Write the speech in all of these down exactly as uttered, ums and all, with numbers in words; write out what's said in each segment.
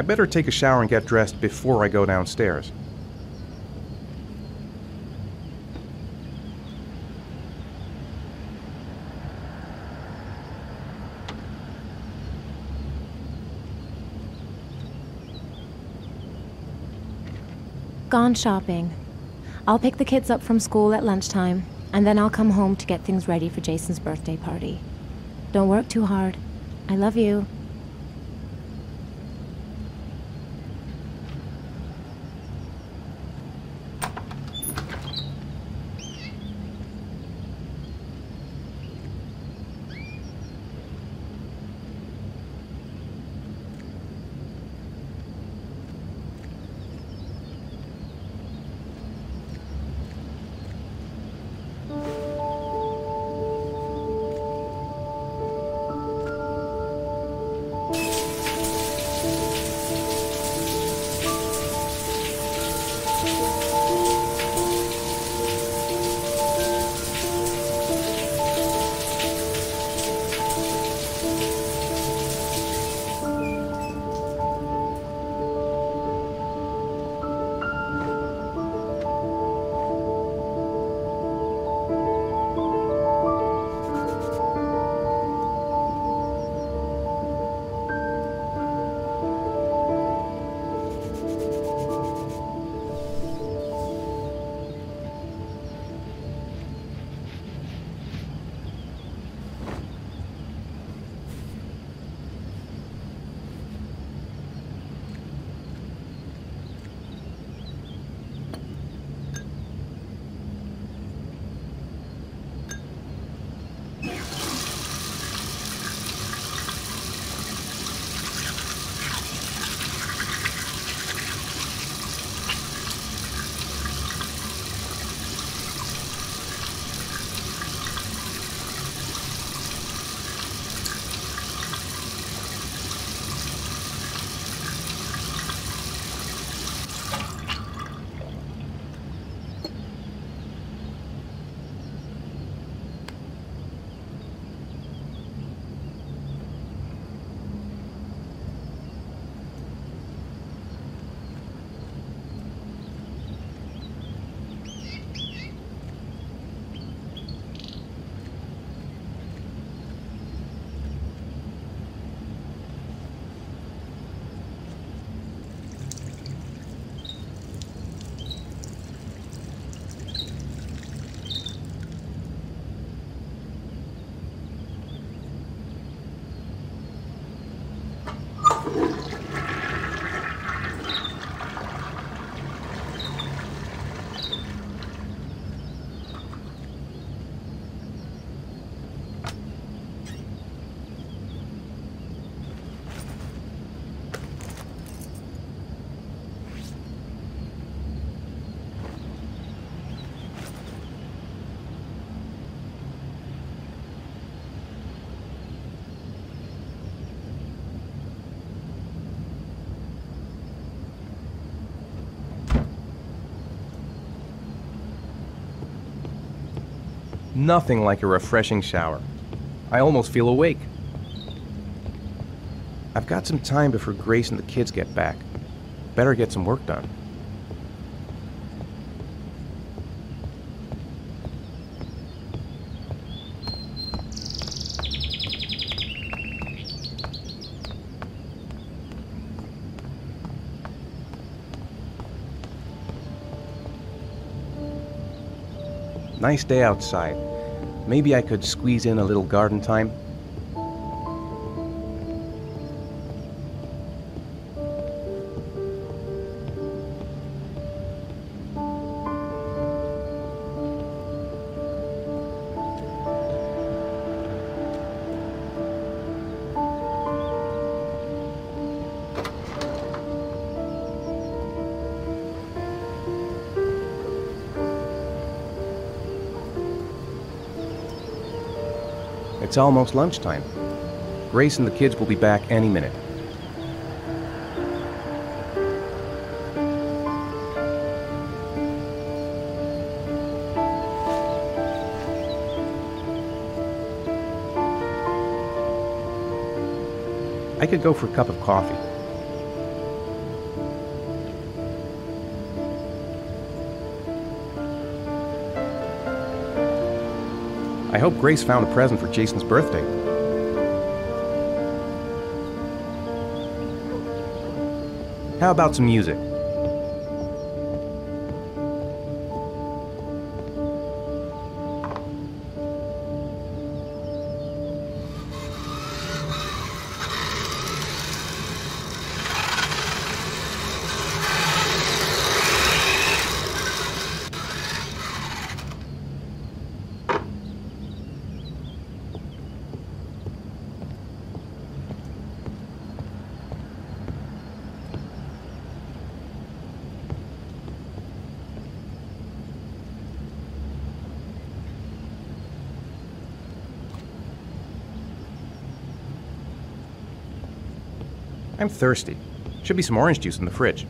I better take a shower and get dressed before I go downstairs. Gone shopping. I'll pick the kids up from school at lunchtime, and then I'll come home to get things ready for Jason's birthday party. Don't work too hard. I love you. Nothing like a refreshing shower. I almost feel awake. I've got some time before Grace and the kids get back. Better get some work done. Nice day outside. Maybe I could squeeze in a little garden time. It's almost lunchtime. Grace and the kids will be back any minute. I could go for a cup of coffee. I hope Grace found a present for Jason's birthday. How about some music? I'm thirsty. Should be some orange juice in the fridge.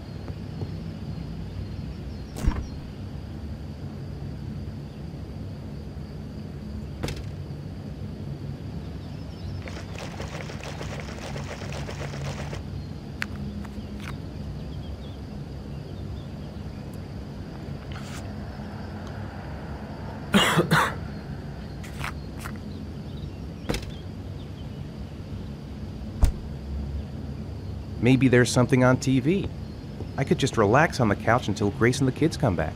Maybe there's something on T V. I could just relax on the couch until Grace and the kids come back.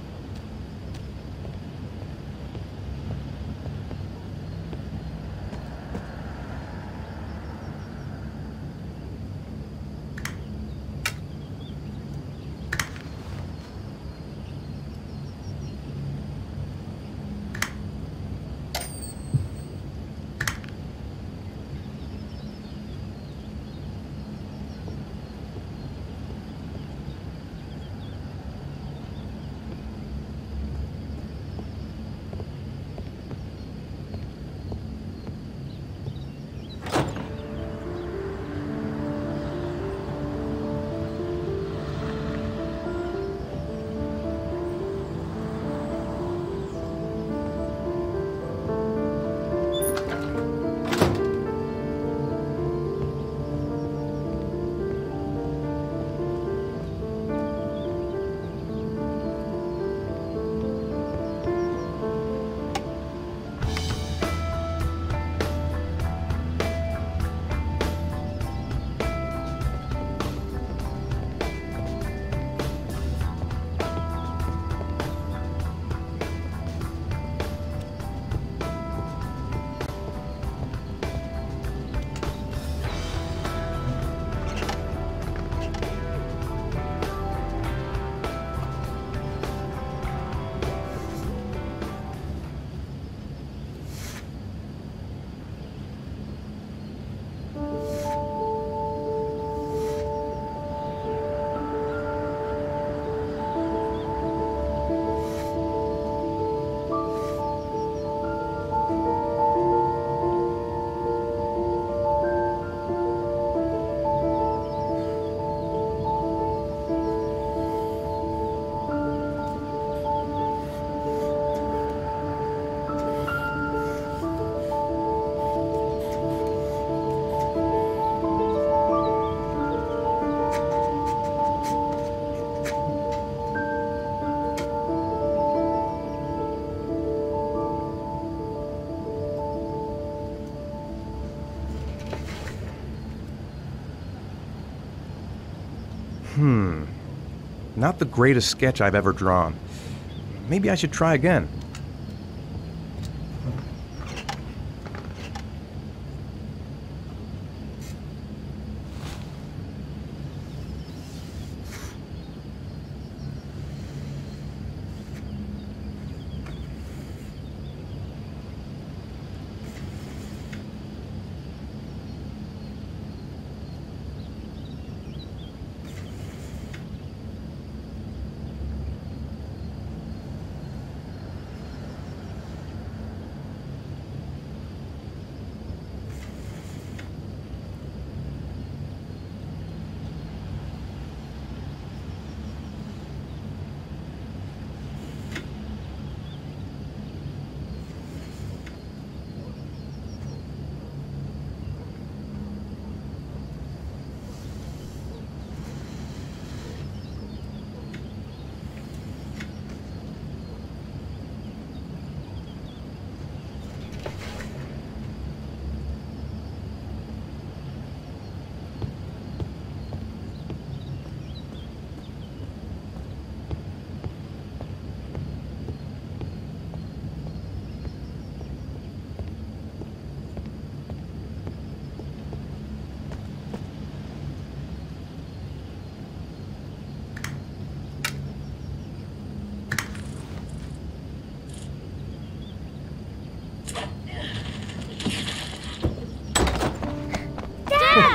Hmm. Not the greatest sketch I've ever drawn. Maybe I should try again.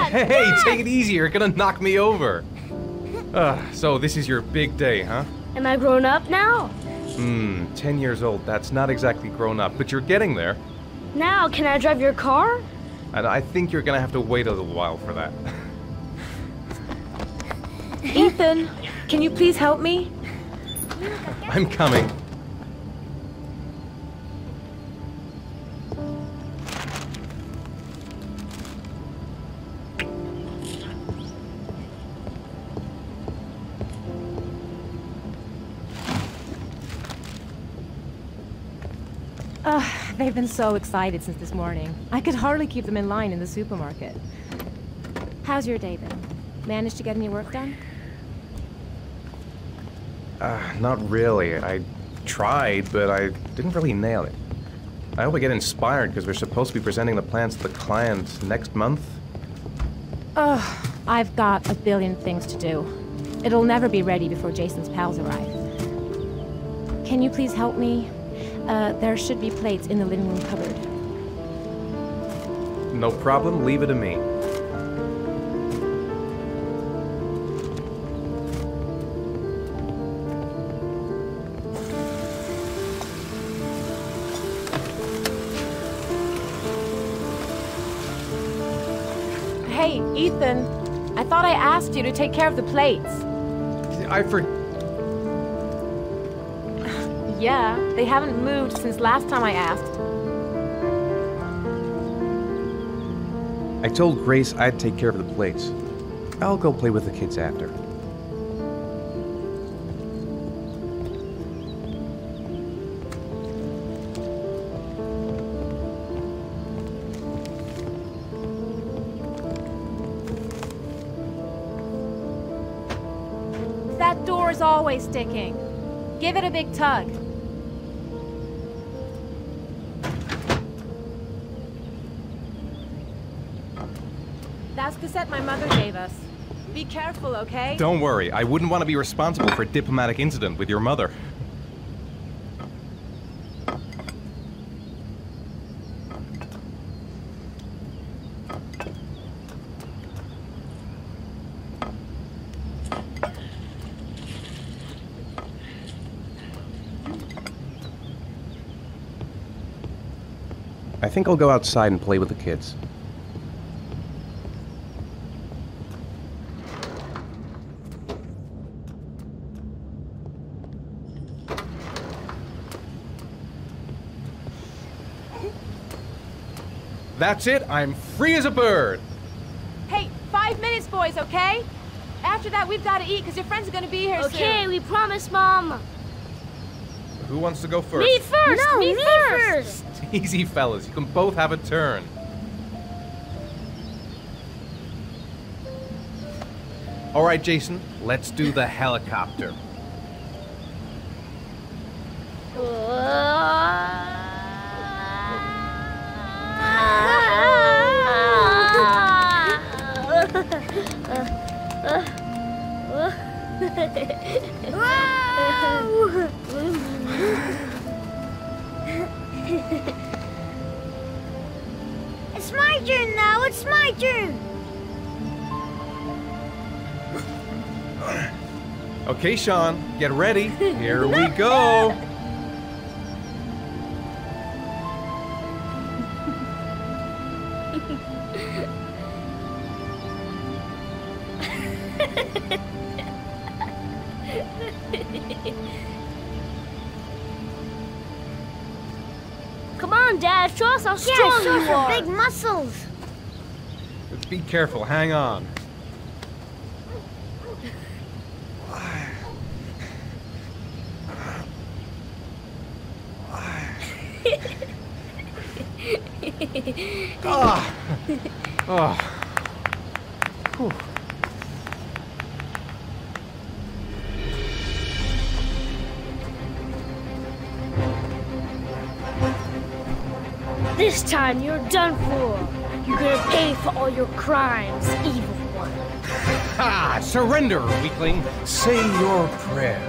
Hey, take it easy, you're gonna knock me over. Uh, so this is your big day, huh? Am I grown up now? Hmm, ten years old, that's not exactly grown up, but you're getting there. Now, can I drive your car? And I think you're gonna have to wait a little while for that. Ethan, can you please help me? I'm coming. Ugh, they've been so excited since this morning. I could hardly keep them in line in the supermarket. How's your day been? Managed to get any work done? Uh, not really. I tried, but I didn't really nail it. I hope I get inspired because we're supposed to be presenting the plans to the client next month. Ugh, I've got a billion things to do. It'll never be ready before Jason's pals arrive. Can you please help me? Uh, there should be plates in the living room cupboard. No problem, leave it to me. Hey, Ethan, I thought I asked you to take care of the plates. I for... Yeah, they haven't moved since last time I asked. I told Grace I'd take care of the plates. I'll go play with the kids after. That door's always sticking. Give it a big tug. That's the set my mother gave us. Be careful, okay? Don't worry, I wouldn't want to be responsible for a diplomatic incident with your mother. I think I'll go outside and play with the kids. That's it, I'm free as a bird! Hey, five minutes, boys, okay? After that, we've got to eat, because your friends are going to be here soon. Okay, we promise, Mom. Who wants to go first? Me first! No, me, me first! Easy, fellas, you can both have a turn. All right, Jason, let's do the helicopter. It's my turn now, it's my turn! Okay, Sean, get ready. Here we go. Come on, Dad, show us how strong Yeah, show you us your are. big muscles. Be careful, hang on. Ah. Oh. Whew. This time you're done for. You're gonna pay for all your crimes, evil one. Ha! Surrender, weakling. Say your prayers.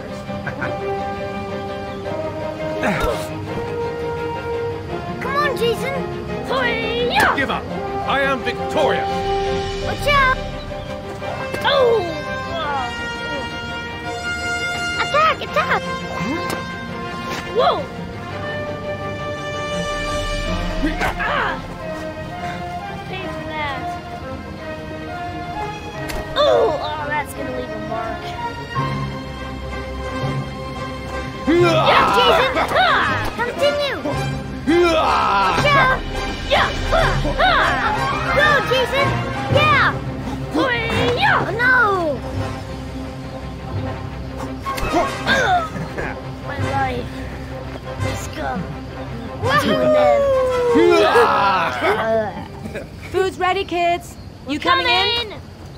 Come on, Jason. Hi-ya! Give up. I am victorious. Watch out! Oh! Attack! Attack! Whoa! Ah! Pay for that. Oh! Oh, that's gonna leave a mark. Yeah, Jason! Ah! Continue! Watch out! Yeah! Ah! Ah! Go, Jason! Yeah! Oh, yeah! No! Ugh. My life has come to an end. Food's ready, kids. You coming in?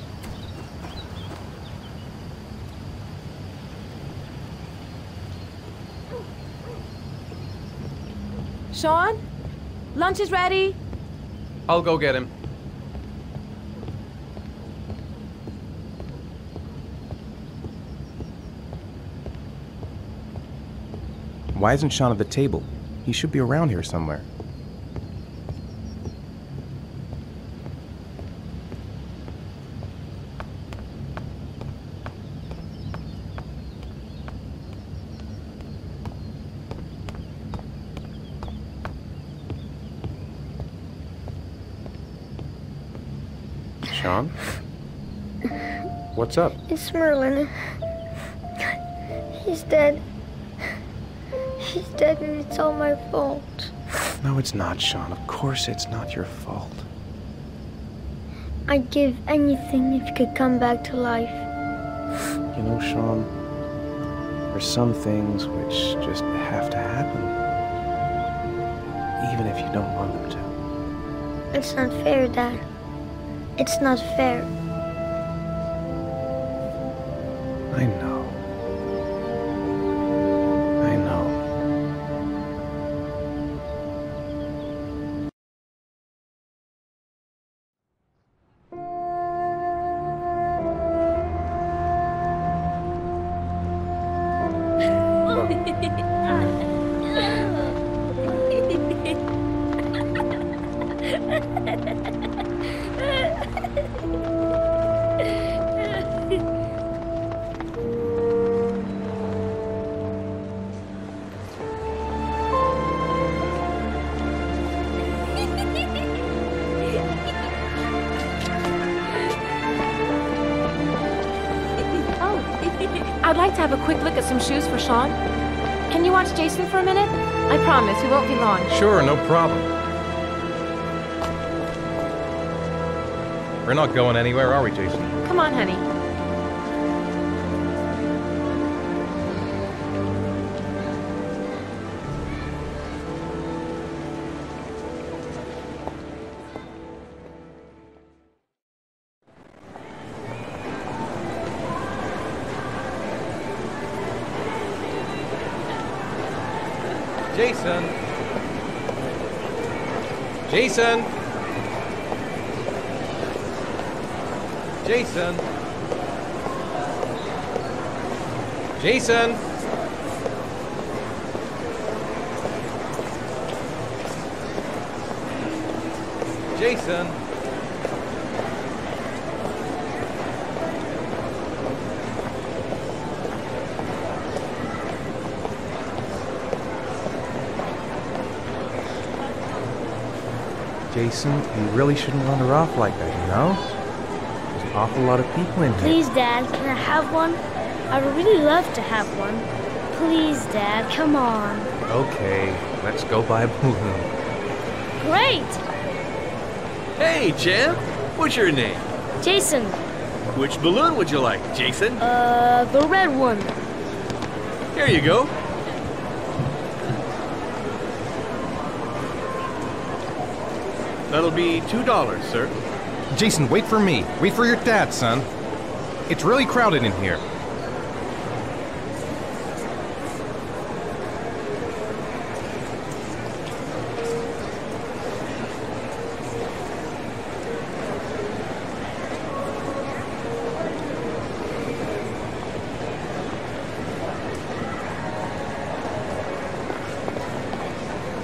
Sean? Lunch is ready. I'll go get him. Why isn't Sean at the table? He should be around here somewhere. Sean? What's up? It's Merlin. He's dead. He's dead and it's all my fault. No, it's not, Sean. Of course it's not your fault. I'd give anything if you could come back to life. You know, Sean, there's some things which just have to happen. Even if you don't want them to. It's not fair, Dad. It's not fair. I know. I know. I'd like to have a quick look at some shoes for Sean. Can you watch Jason for a minute? I promise, we won't be long. Sure, no problem. We're not going anywhere, are we, Jason? Come on, honey. Jason! Jason! Jason! Jason! Jason! Jason, you really shouldn't wander off like that, you know? There's an awful lot of people in here. Please, Dad, can I have one? I would really love to have one. Please, Dad, come on. Okay, let's go buy a balloon. Great! Hey, champ! What's your name? Jason. Which balloon would you like, Jason? Uh, the red one. Here you go. That'll be two dollars, sir. Jason, wait for me. Wait for your dad, son. It's really crowded in here.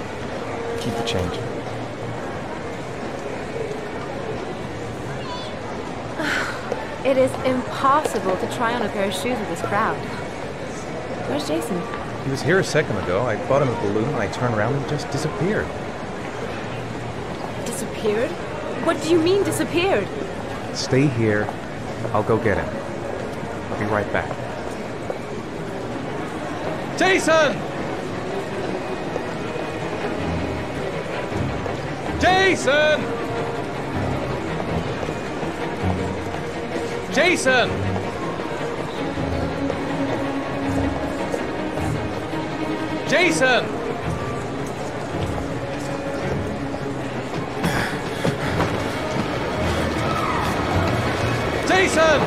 Keep the change. It is impossible to try on a pair of shoes with this crowd. Where's Jason? He was here a second ago. I bought him a balloon, and I turned around and he just disappeared. Disappeared? What do you mean disappeared? Stay here. I'll go get him. I'll be right back. Jason! Jason! Jason! Jason! Jason!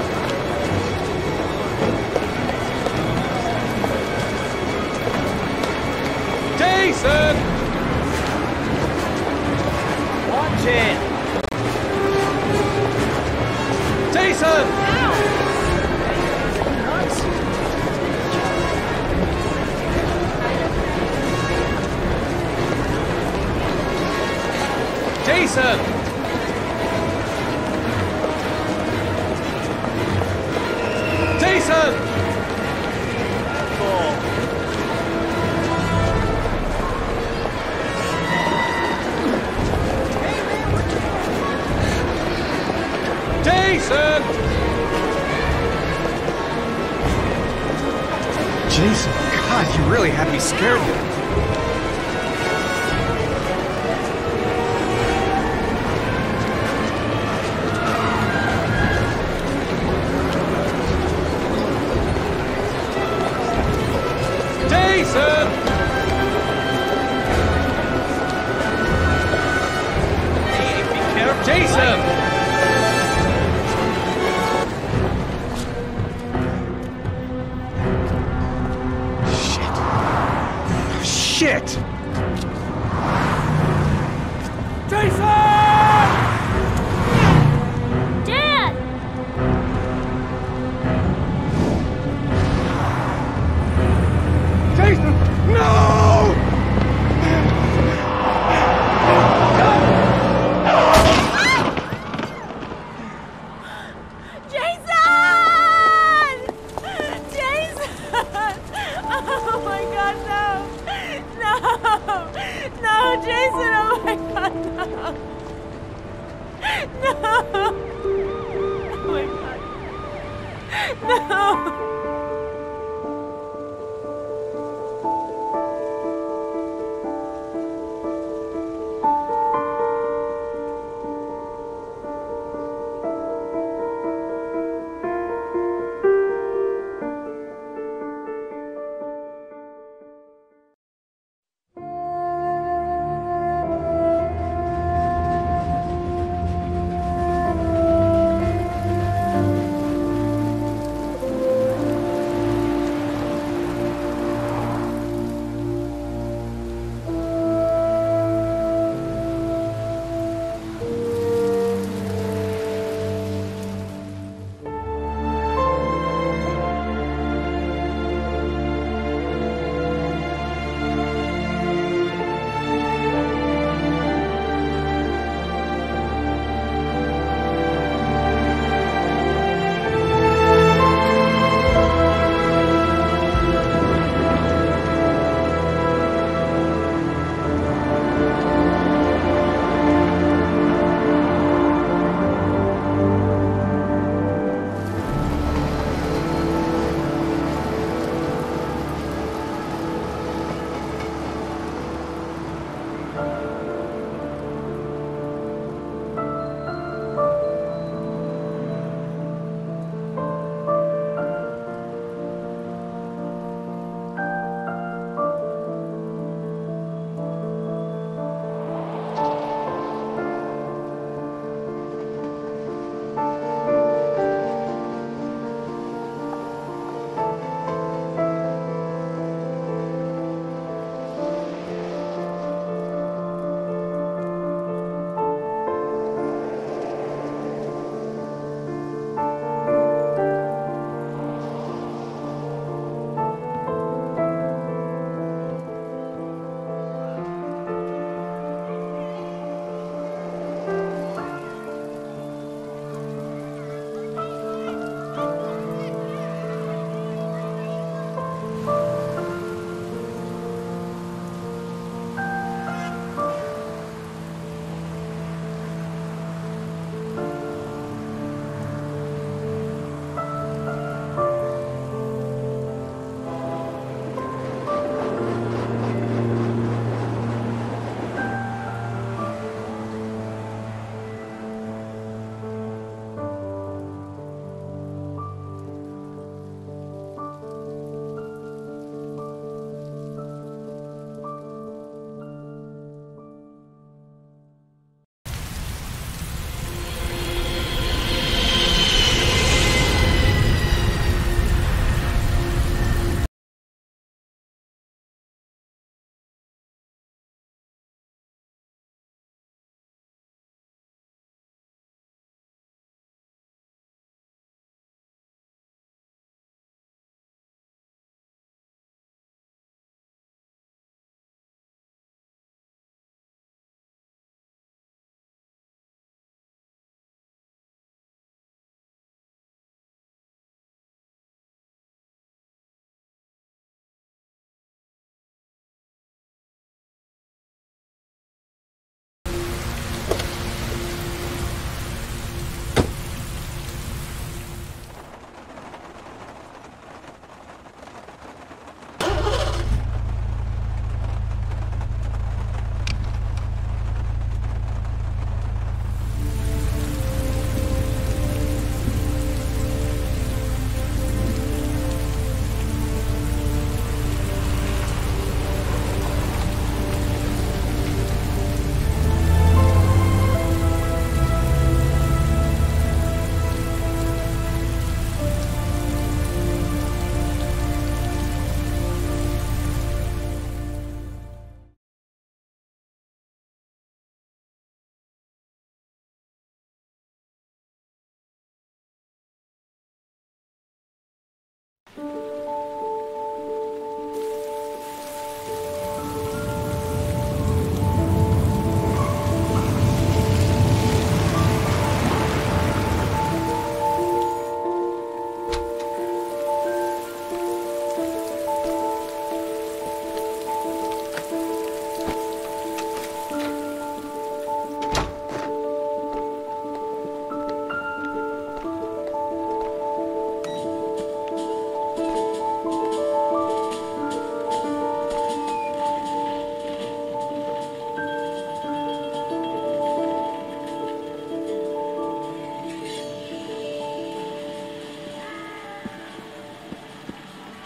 Jason! Watch it! Jason! Ow! Jason! Jason! Jason! Jason, God, you really had me scared there. Jason! Hey, be careful! Jason! Shit! Jason! Dad! Jason! No! Jason! Jason! Oh my god, no! No! No, Jason! Oh my god, no! No! Oh my god. No!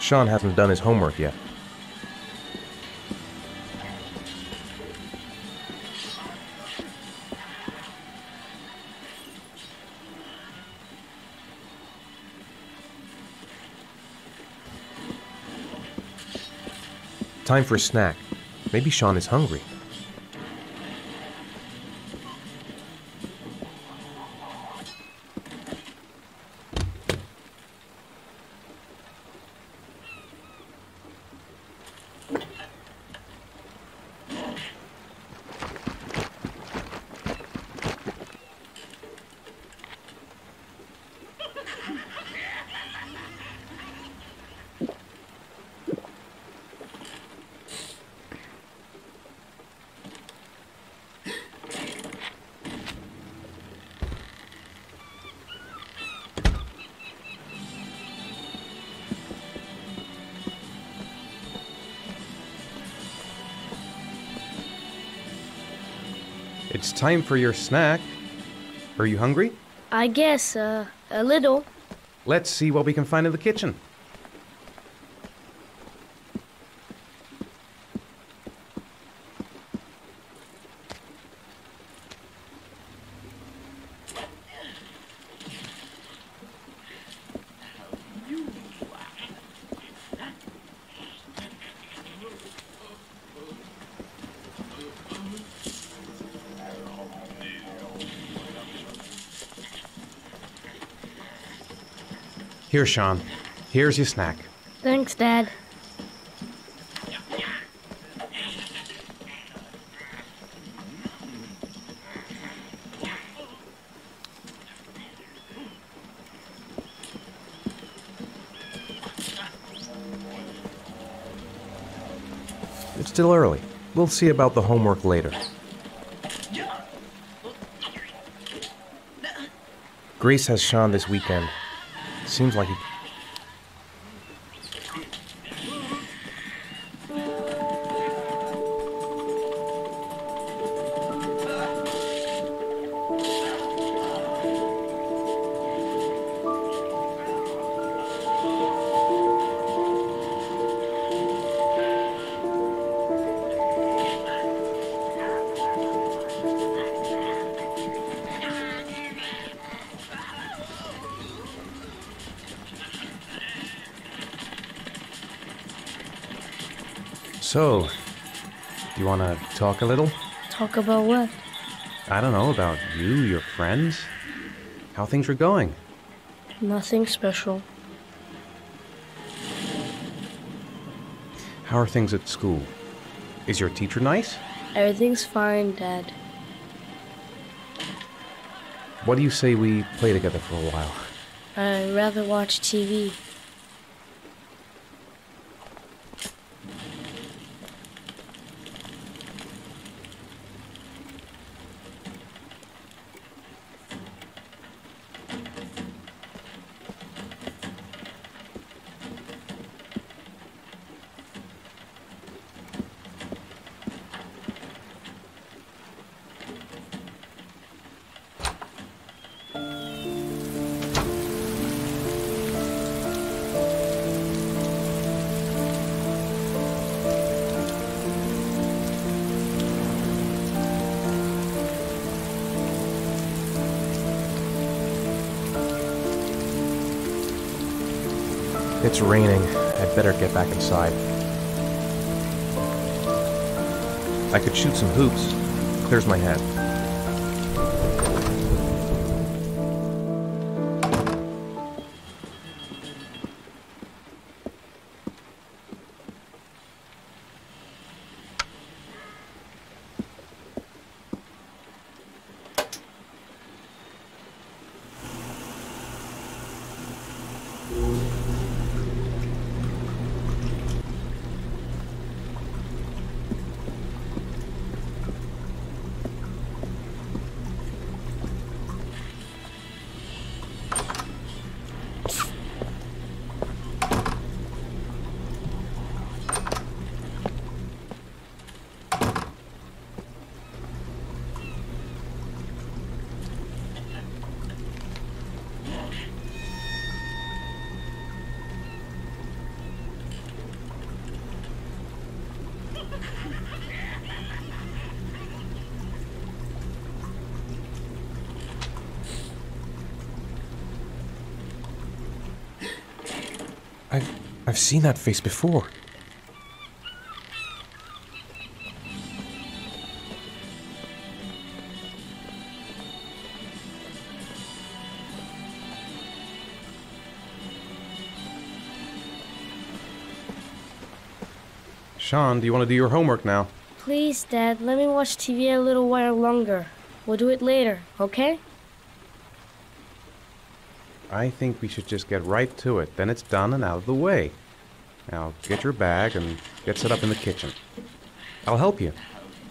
Sean hasn't done his homework yet. Time for a snack. Maybe Sean is hungry. It's time for your snack. Are you hungry? I guess, uh, a little. Let's see what we can find in the kitchen. Here, Sean. Here's your snack. Thanks, Dad. It's still early. We'll see about the homework later. Grace has Sean this weekend. Seems like he... So, do you want to talk a little? Talk about what? I don't know, about you, your friends, how things are going. Nothing special. How are things at school? Is your teacher nice? Everything's fine, Dad. What do you say we play together for a while? I'd rather watch T V. It's raining. I'd better get back inside. I could shoot some hoops. Clears my head. I've, I've seen that face before. Sean, do you want to do your homework now? Please, Dad, let me watch T V a little while longer. We'll do it later, okay? I think we should just get right to it. Then it's done and out of the way. Now, get your bag and get set up in the kitchen. I'll help you.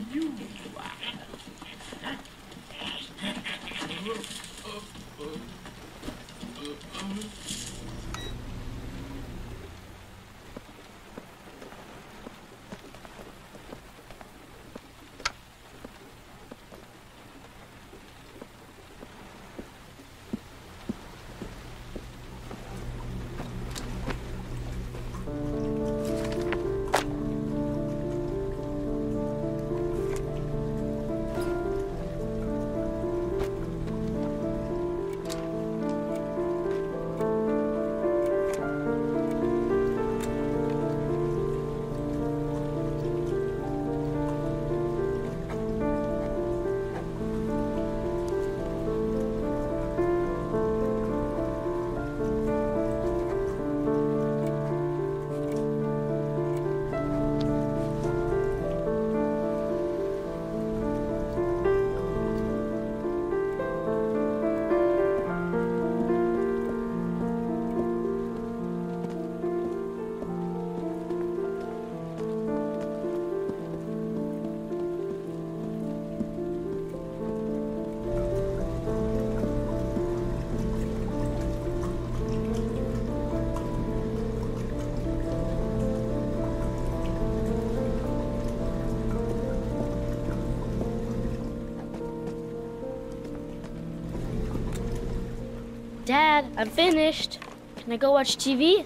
Dad, I'm finished. Can I go watch T V?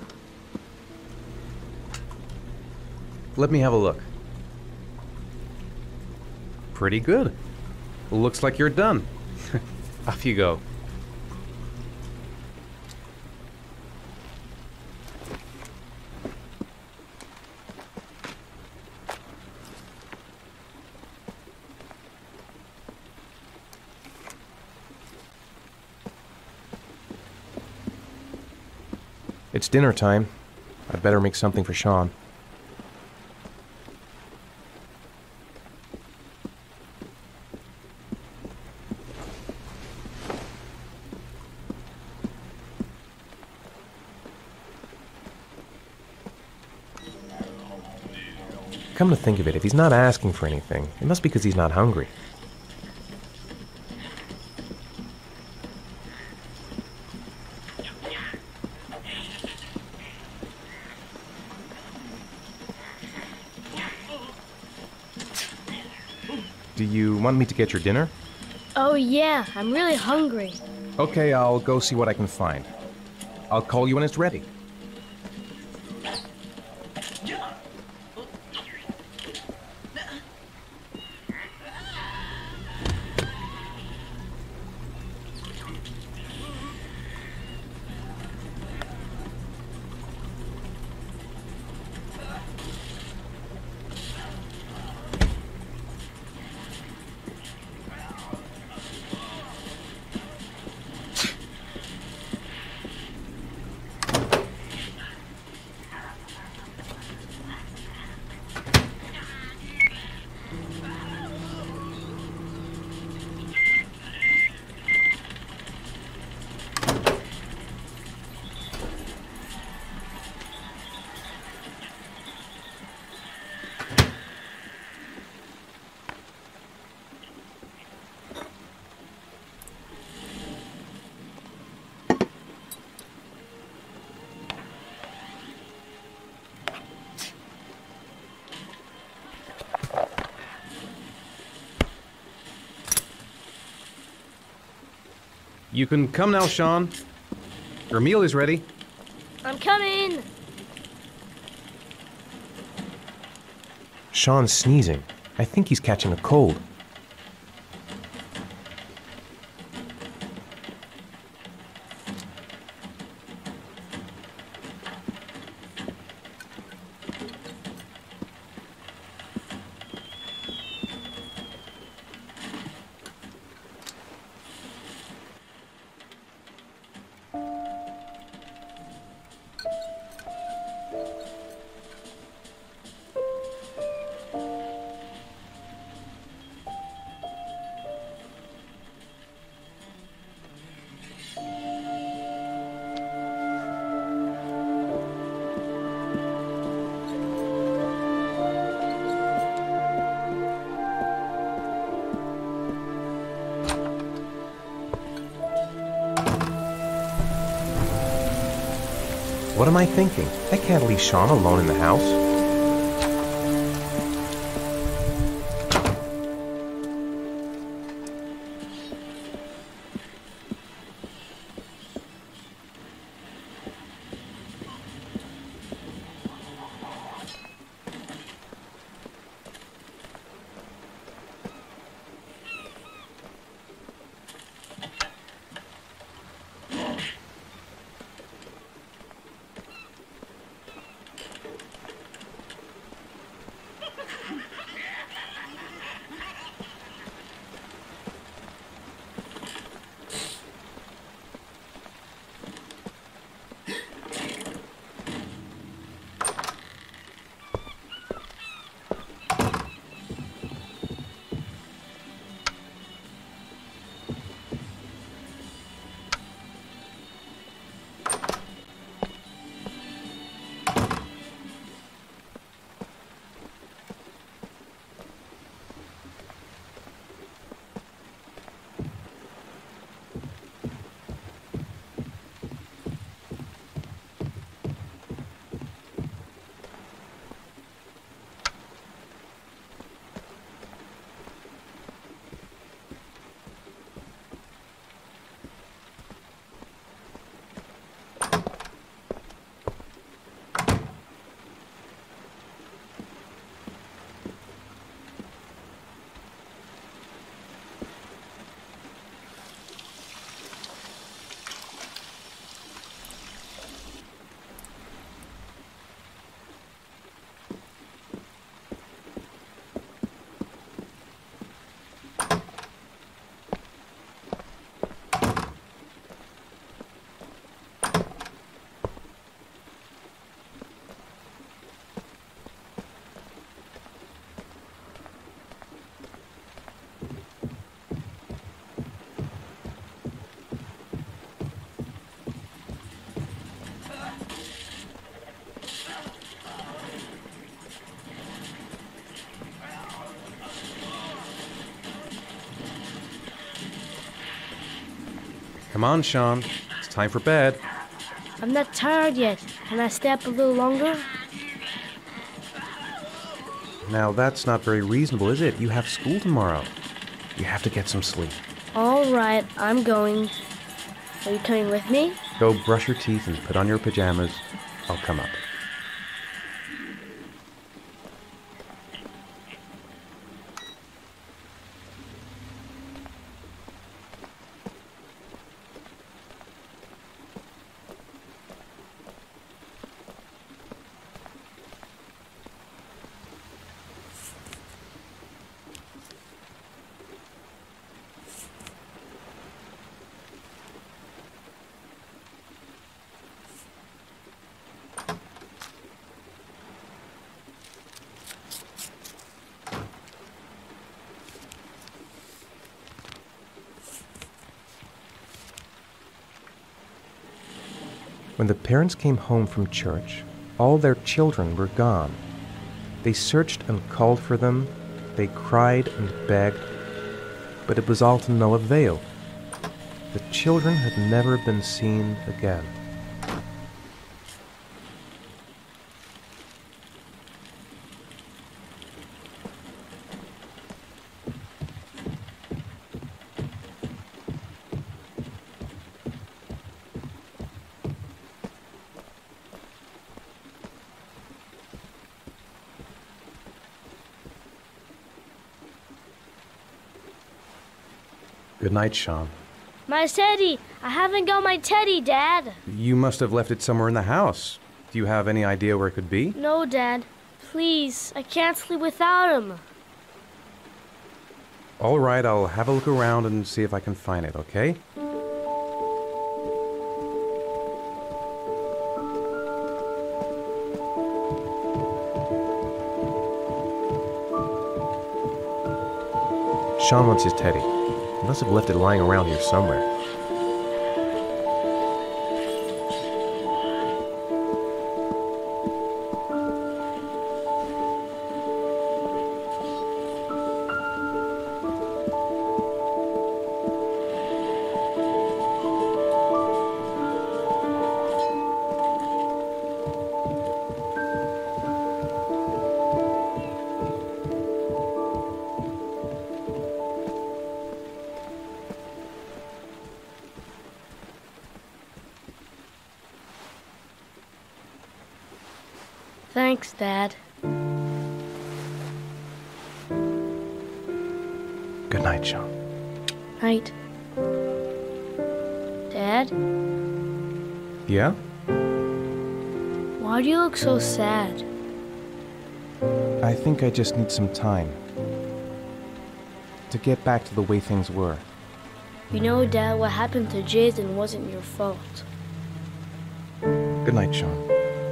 Let me have a look. Pretty good. Looks like you're done. Off you go. It's dinner time. I'd better make something for Sean. Come to think of it, if he's not asking for anything, it must be because he's not hungry. Do you want me to get your dinner? Oh yeah, I'm really hungry. Okay, I'll go see what I can find. I'll call you when it's ready. You can come now, Sean. Your meal is ready. I'm coming! Sean's sneezing. I think he's catching a cold. What am I thinking? I can't leave Sean alone in the house. Come on, Sean. It's time for bed. I'm not tired yet. Can I stay up a little longer? Now, that's not very reasonable, is it? You have school tomorrow. You have to get some sleep. All right, I'm going. Are you coming with me? Go brush your teeth and put on your pajamas. I'll come up. When the parents came home from church, all their children were gone. They searched and called for them, they cried and begged, but it was all to no avail. The children had never been seen again. Good night, Sean. My teddy! I haven't got my teddy, Dad! You must have left it somewhere in the house. Do you have any idea where it could be? No, Dad. Please, I can't sleep without him. All right, I'll have a look around and see if I can find it, okay? Sean wants his teddy. He must have left it lying around here somewhere. Thanks, Dad. Good night, Sean. Night. Dad? Yeah? Why do you look so sad? I think I just need some time to get back to the way things were. You know, Dad, what happened to Jason wasn't your fault. Good night, Sean.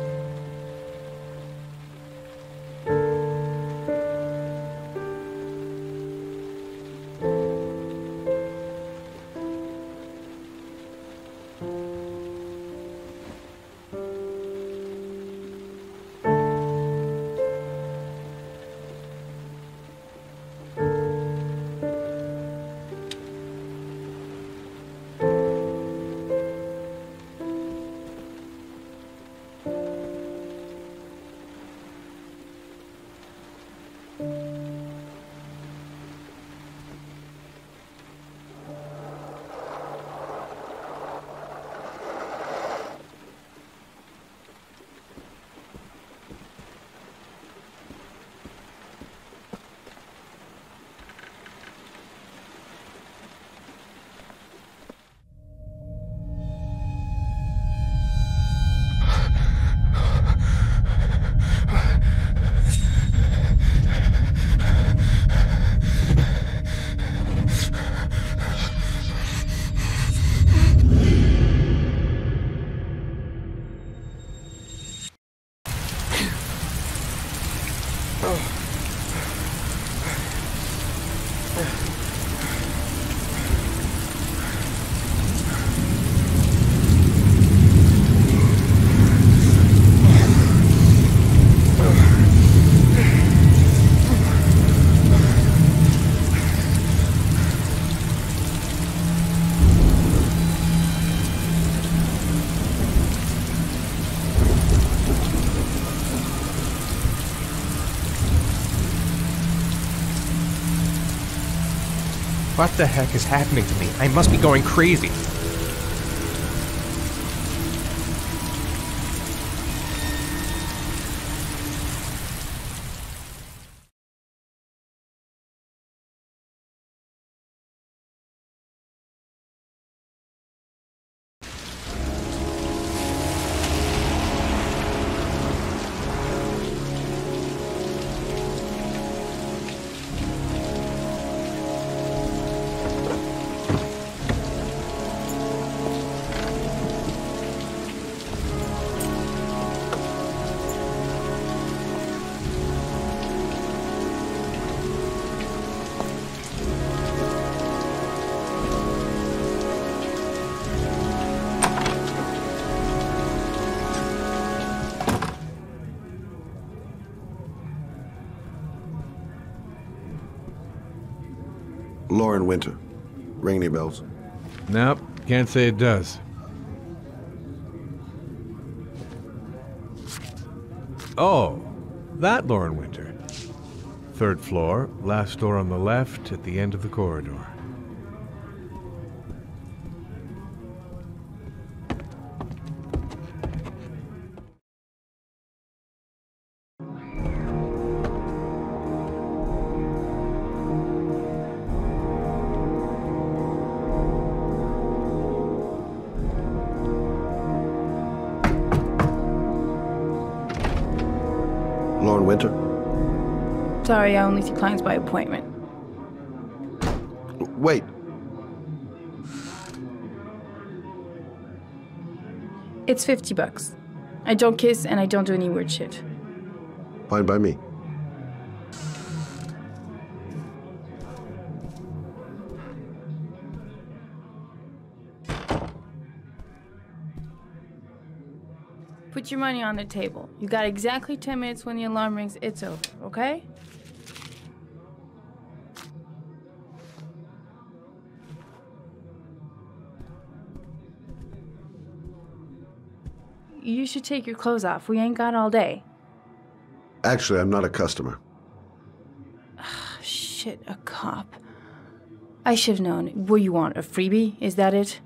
What the heck is happening to me? I must be going crazy. Lauren Winter. Ring any bells? Nope, can't say it does. Oh, that Lauren Winter. Third floor, last door on the left at the end of the corridor. Lauren Winter? Sorry, I only see clients by appointment. Wait. It's fifty bucks. I don't kiss and I don't do any weird shit. Fine by me. Put your money on the table. You got exactly ten minutes. When the alarm rings, it's over, okay? You should take your clothes off. We ain't got all day. Actually, I'm not a customer. Shit, a cop. I should've known. What do you want, a freebie? Is that it?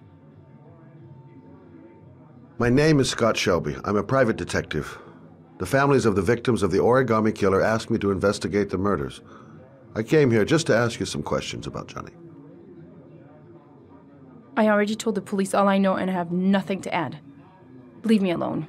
My name is Scott Shelby. I'm a private detective. The families of the victims of the Origami Killer asked me to investigate the murders. I came here just to ask you some questions about Johnny. I already told the police all I know and I have nothing to add. Leave me alone.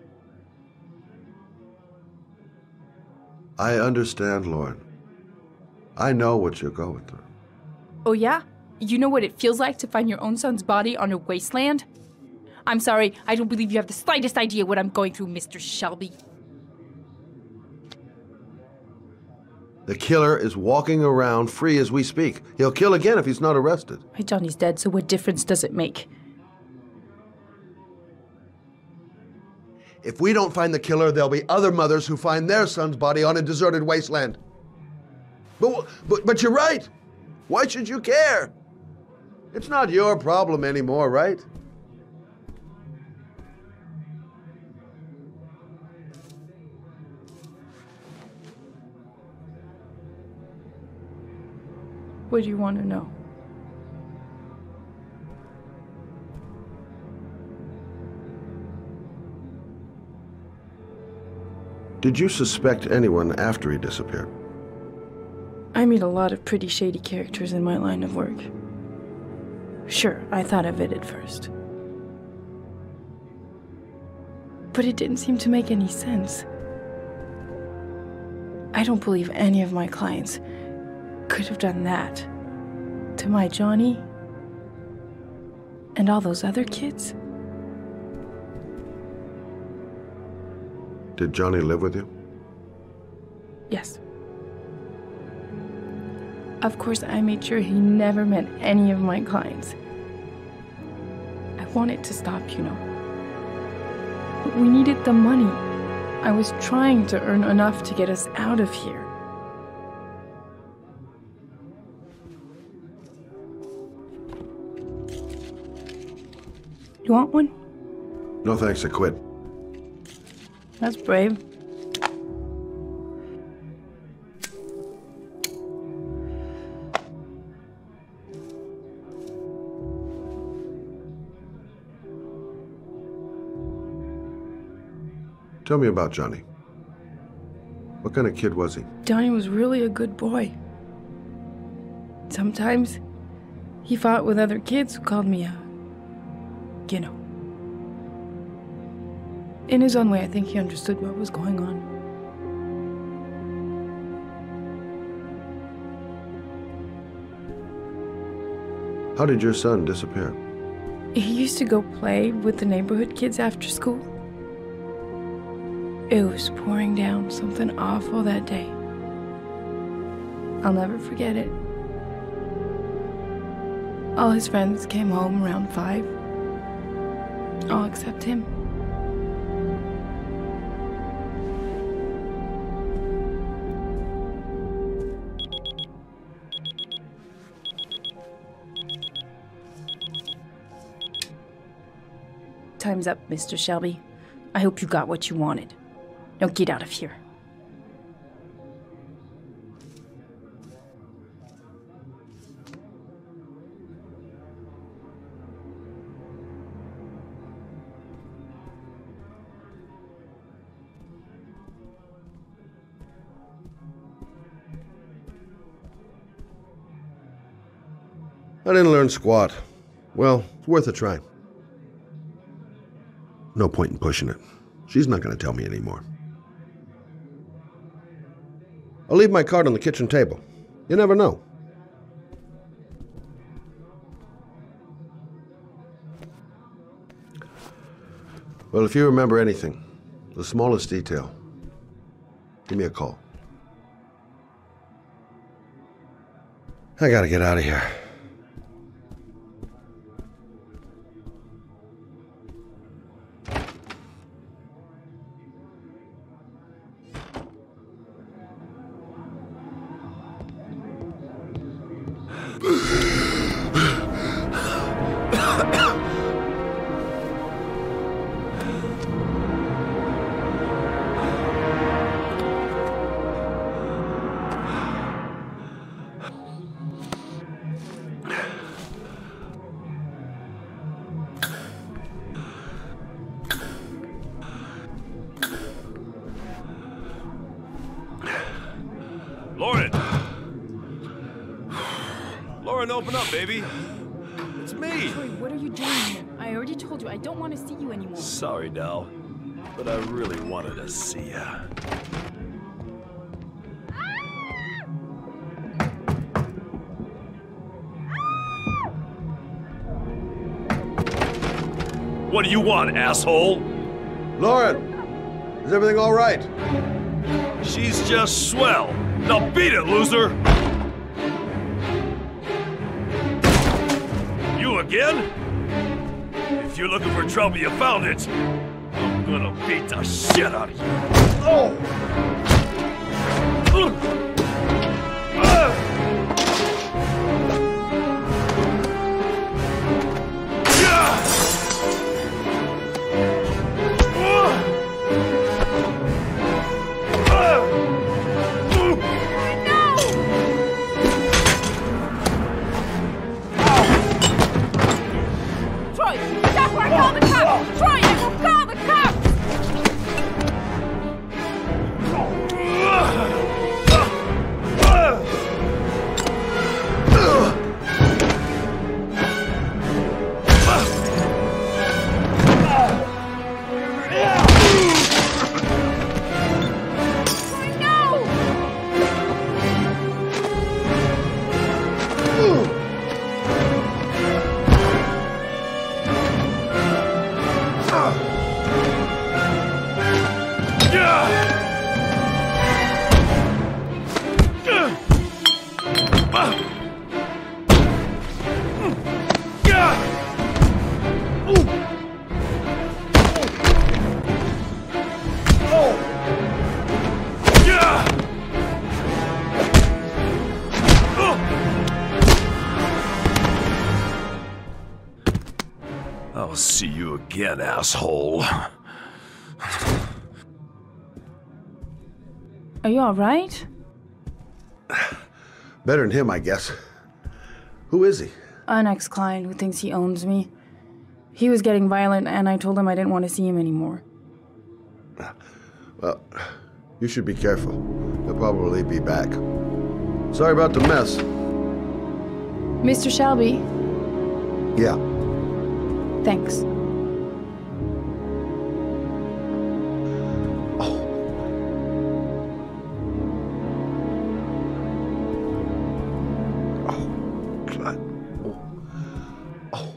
I understand, Lauren. I know what you're going through. Oh yeah? You know what it feels like to find your own son's body on a wasteland? I'm sorry, I don't believe you have the slightest idea what I'm going through, Mister Shelby. The killer is walking around free as we speak. He'll kill again if he's not arrested. My Johnny's dead, so what difference does it make? If we don't find the killer, there'll be other mothers who find their son's body on a deserted wasteland. But, but, but you're right. Why should you care? It's not your problem anymore, right? What do you want to know? Did you suspect anyone after he disappeared? I meet a lot of pretty shady characters in my line of work. Sure, I thought of it at first. But it didn't seem to make any sense. I don't believe any of my clients could have done that to my Johnny and all those other kids. Did Johnny live with you? Yes. Of course, I made sure he never met any of my clients. I wanted to stop, you know. But we needed the money. I was trying to earn enough to get us out of here. You want one? No thanks, I quit. That's brave. Tell me about Johnny. What kind of kid was he? Johnny was really a good boy. Sometimes he fought with other kids who called me a, you know. In his own way, I think he understood what was going on. How did your son disappear? He used to go play with the neighborhood kids after school. It was pouring down something awful that day. I'll never forget it. All his friends came home around five. All except him. Time's up, Mister Shelby. I hope you got what you wanted. Now get out of here. I didn't learn squat. Well, it's worth a try. No point in pushing it. She's not going to tell me anymore. I'll leave my card on the kitchen table. You never know. Well, if you remember anything, the smallest detail, give me a call. I gotta get out of here. Lauren! Lauren, open up, baby. It's me. Troy, what are you doing here? I already told you I don't want to see you anymore. Sorry, Dal, but I really wanted to see ya. What do you want, asshole? Lauren, is everything all right? She's just swell. Now beat it, loser! You again? If you're looking for trouble, you found it. I'm gonna beat the shit out of you. Oh! I'll see you again, asshole. Are you alright? Better than him, I guess. Who is he? An ex-client who thinks he owns me. He was getting violent, and I told him I didn't want to see him anymore. Well, you should be careful. He'll probably be back. Sorry about the mess. Mister Shelby? Yeah. Thanks. Oh. Oh, God. Oh. Oh.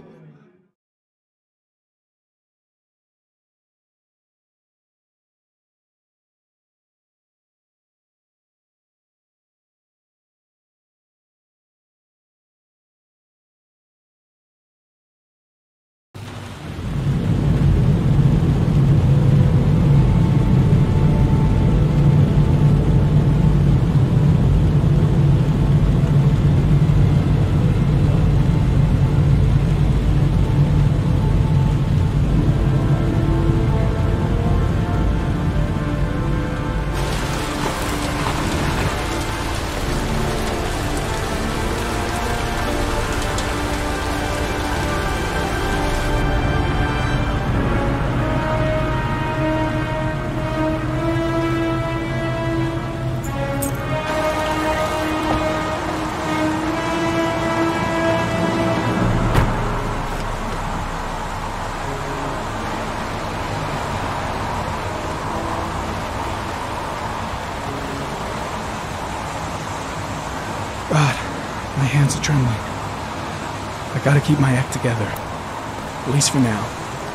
hands are trembling. I gotta keep my act together. At least for now.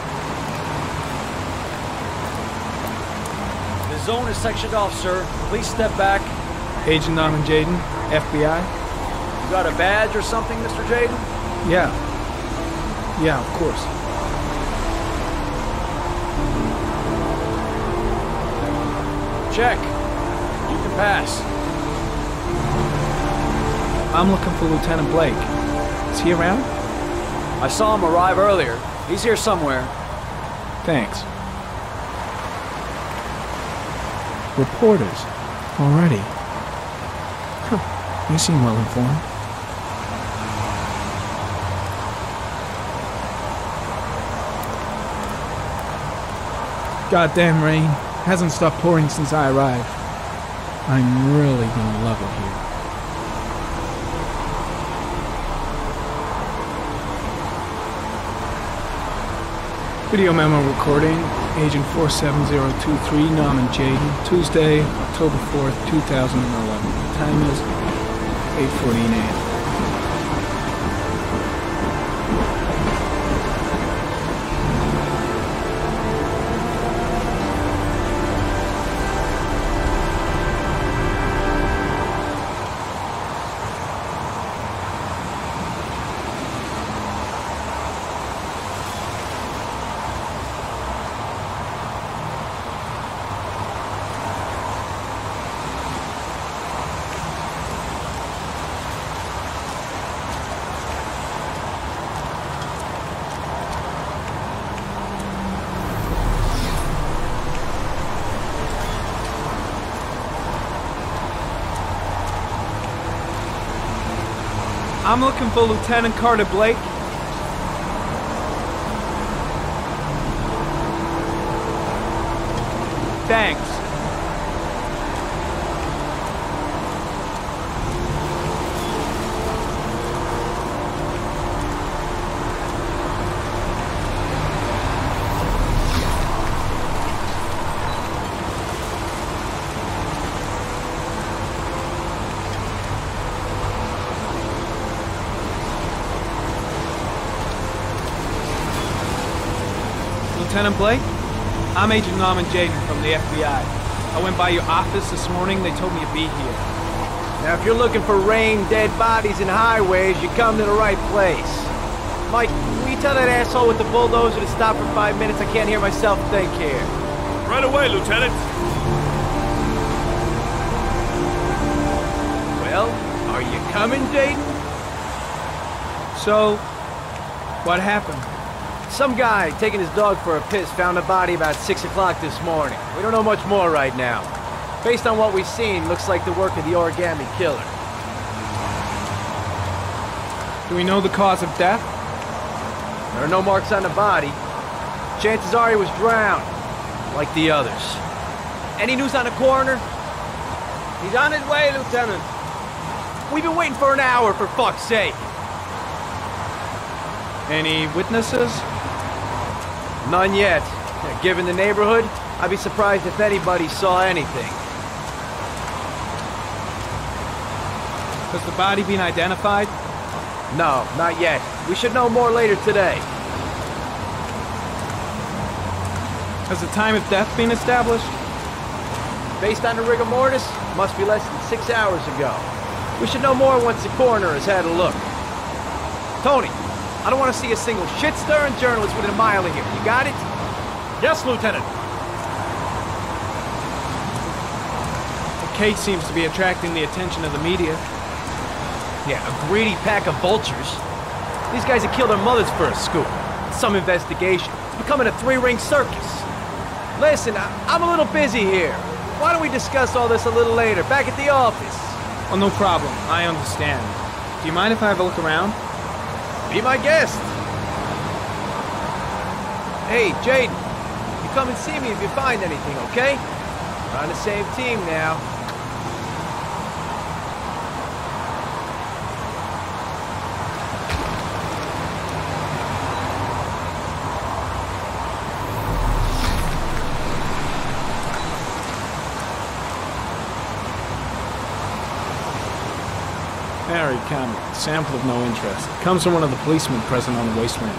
The zone is sectioned off, sir. Please step back. Agent Norman Jaden, F B I? You got a badge or something, Mister Jaden? Yeah. Yeah, of course. Check. You can pass. I'm looking for Lieutenant Blake. Is he around? I saw him arrive earlier. He's here somewhere. Thanks. Reporters. Already. Huh. You seem well informed. Goddamn rain. Hasn't stopped pouring since I arrived. I'm really gonna love it here. Video memo recording, Agent four seven zero two three, Norman Jaden, Tuesday, October fourth, two thousand eleven. The time is eight fourteen a m I'm looking for Lieutenant Carter Blake. Thanks. Lieutenant Blake? I'm Agent Norman Jaden from the F B I. I went by your office this morning. They told me to be here. Now, if you're looking for rain, dead bodies, and highways, you come to the right place. Mike, will you tell that asshole with the bulldozer to stop for five minutes? I can't hear myself think here. Right away, Lieutenant. Well, are you coming, Jaden? So, what happened? Some guy taking his dog for a piss found a body about six o'clock this morning. We don't know much more right now. Based on what we've seen, looks like the work of the Origami Killer. Do we know the cause of death? There are no marks on the body. Chances are he was drowned, like the others. Any news on the coroner? He's on his way, Lieutenant. We've been waiting for an hour, for fuck's sake. Any witnesses? None yet. Given the neighborhood, I'd be surprised if anybody saw anything. Has the body been identified? No, not yet. We should know more later today. Has the time of death been established? Based on the rigor mortis, must be less than six hours ago. We should know more once the coroner has had a look. Tony, I don't want to see a single shit-stirring journalist within a mile of here. You got it? Yes, Lieutenant. The case seems to be attracting the attention of the media. Yeah, a greedy pack of vultures. These guys have killed their mothers for a scoop. Some investigation. It's becoming a three-ring circus. Listen, I I'm a little busy here. Why don't we discuss all this a little later, back at the office? Oh, no problem. I understand. Do you mind if I have a look around? Be my guest. Hey, Jaden, you come and see me if you find anything, okay? We're on the same team now. Harry, comment. Sample of no interest. Comes from one of the policemen present on the wasteland.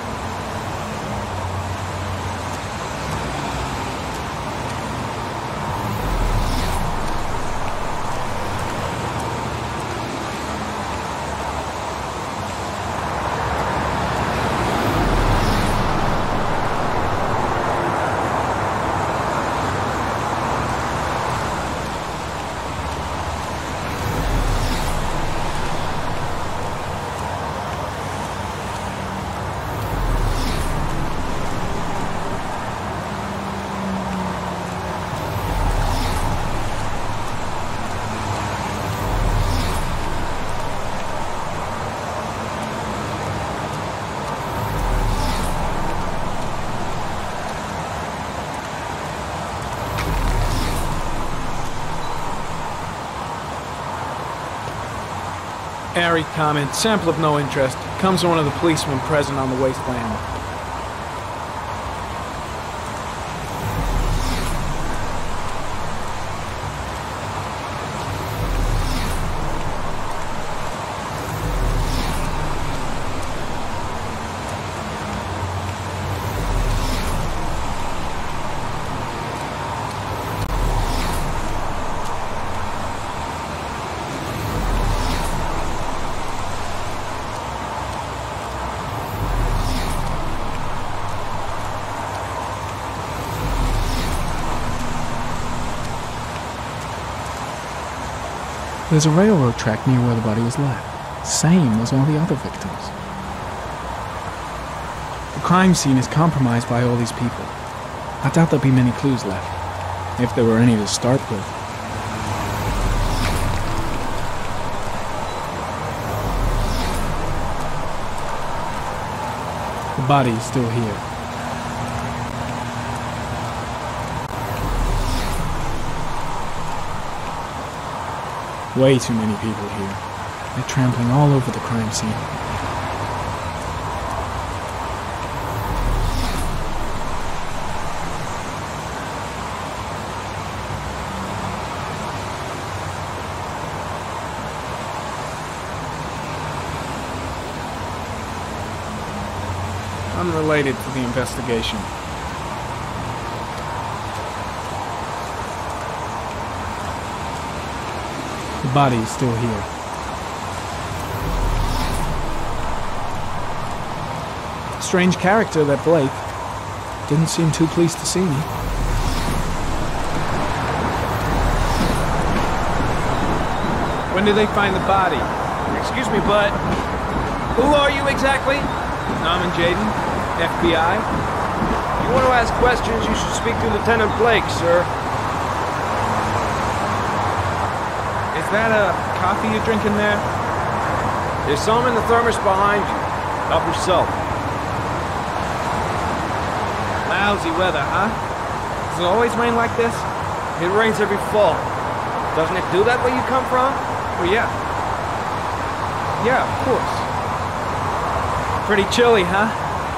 Harry, comment. Sample of no interest. Comes from one of the policemen present on the wasteland. There's a railroad track near where the body was left, same as all the other victims. The crime scene is compromised by all these people. I doubt there'll be many clues left, if there were any to start with. The body is still here. Way too many people here. They're trampling all over the crime scene. Unrelated to the investigation. The body is still here. Strange character, that Blake. Didn't seem too pleased to see me. When did they find the body? Excuse me, but who are you exactly? Norman Jayden, F B I. If you want to ask questions, you should speak to Lieutenant Blake, sir. Is that a coffee you're drinking there? There's some in the thermos behind you. Help yourself. Lousy weather, huh? Does it always rain like this? It rains every fall. Doesn't it do that where you come from? Well, yeah. Yeah, of course. Pretty chilly, huh?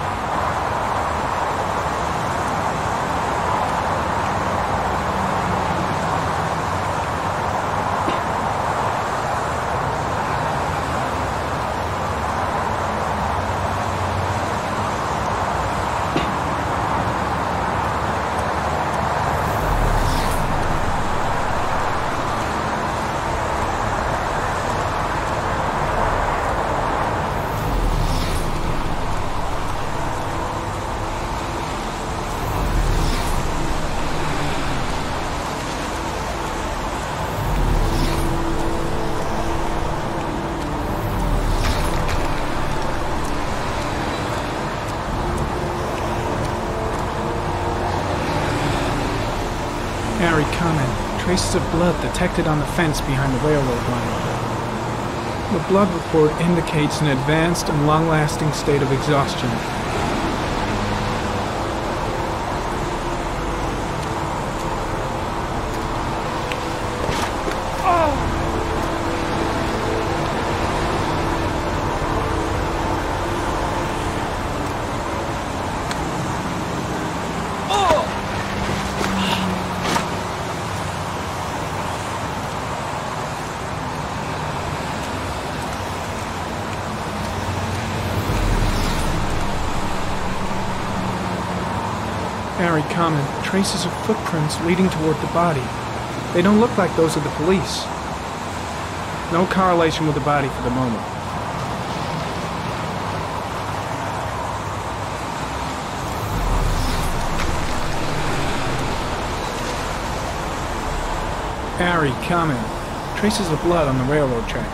Harry, comment. Traces of blood detected on the fence behind the railroad line. The blood report indicates an advanced and long-lasting state of exhaustion. Harry, comment. Traces of footprints leading toward the body. They don't look like those of the police. No correlation with the body for the moment. Harry, comment. Traces of blood on the railroad track.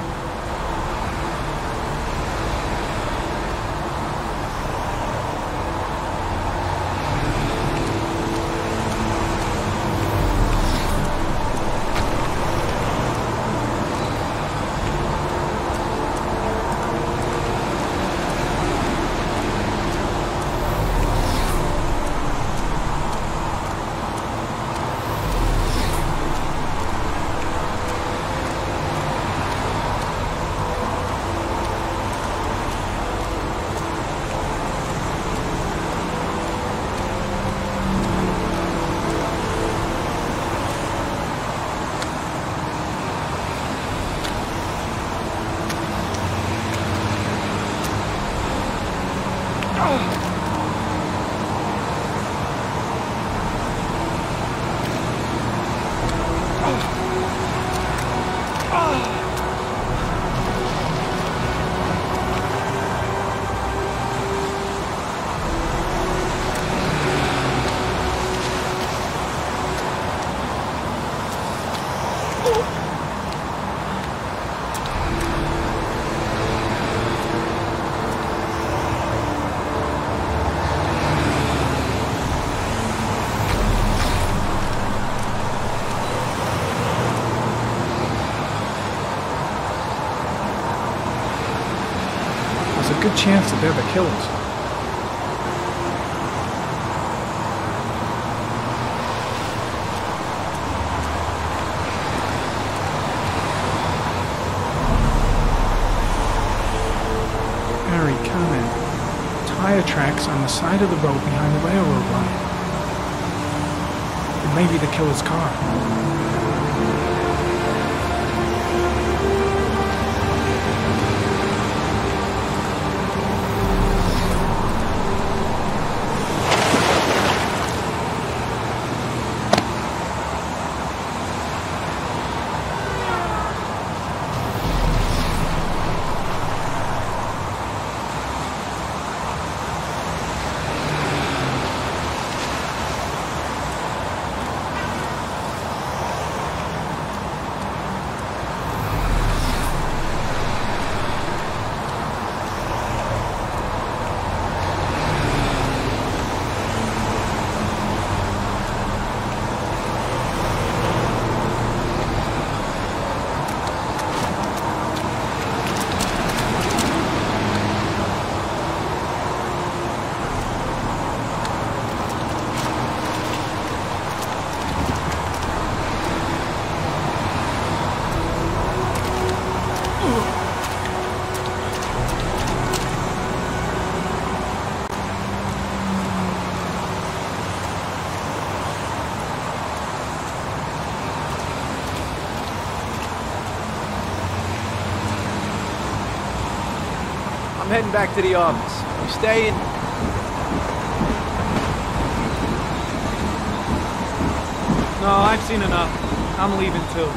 Good chance that they're the killers. Harry, comment. Tire tracks on the side of the road behind the railroad line. It may be the killer's car. I'm heading back to the office. You staying? No, I've seen enough. I'm leaving too.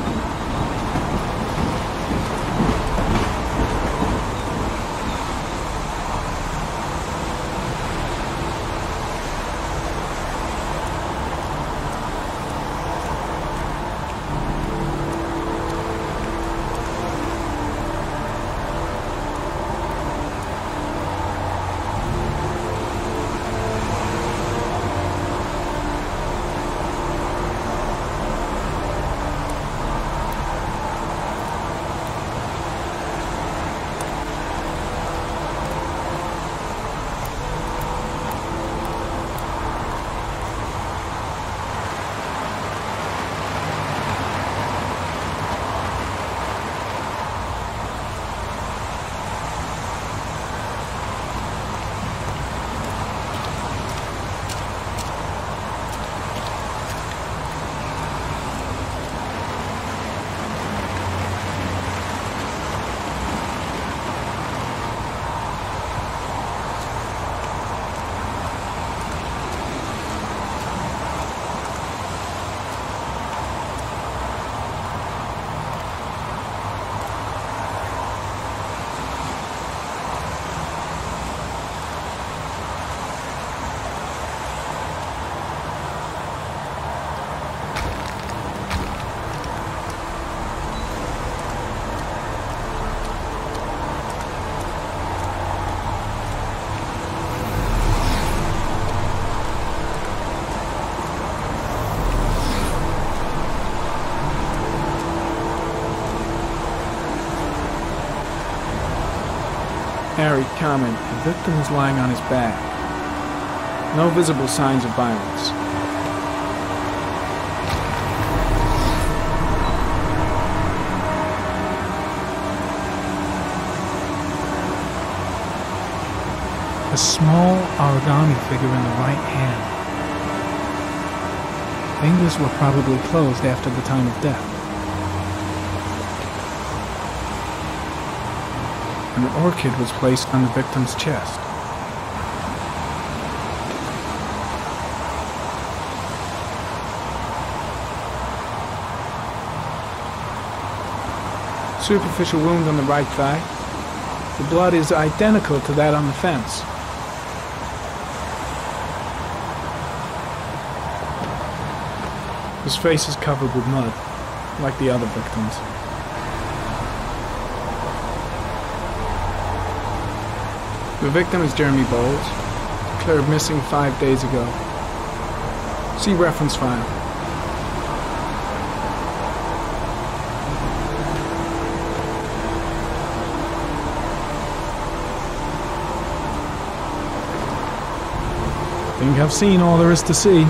Harry, comment. The victim is lying on his back. No visible signs of violence. A small origami figure in the right hand. Fingers were probably closed after the time of death. An orchid was placed on the victim's chest. Superficial wound on the right thigh. The blood is identical to that on the fence. His face is covered with mud, like the other victims. The victim is Jeremy Bowles, declared missing five days ago. See reference file. I think I've seen all there is to see.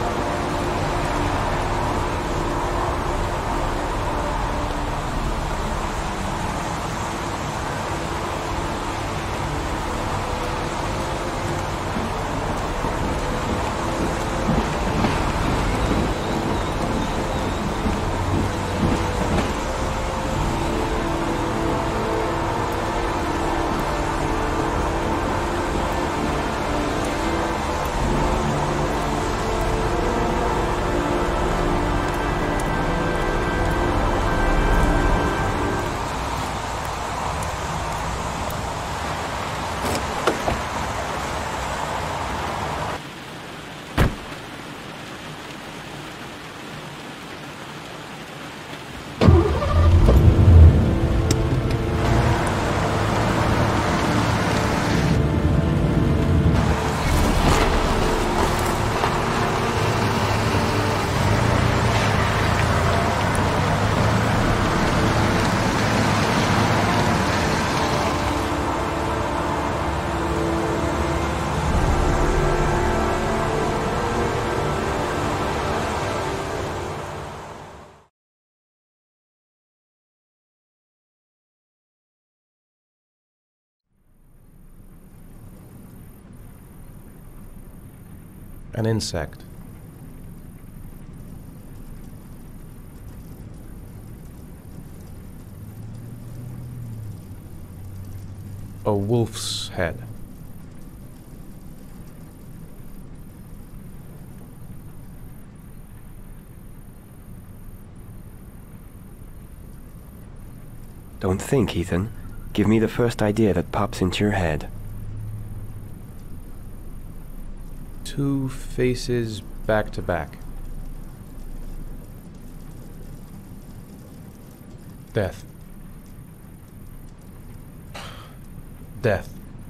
An insect. A wolf's head. Don't think, Ethan. Give me the first idea that pops into your head. Two faces back to back. Death. Death.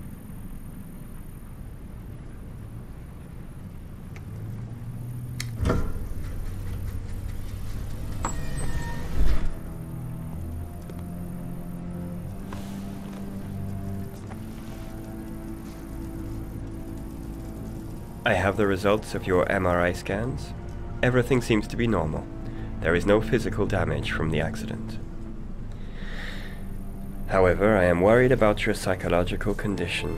I have the results of your M R I scans. Everything seems to be normal. There is no physical damage from the accident. However, I am worried about your psychological condition.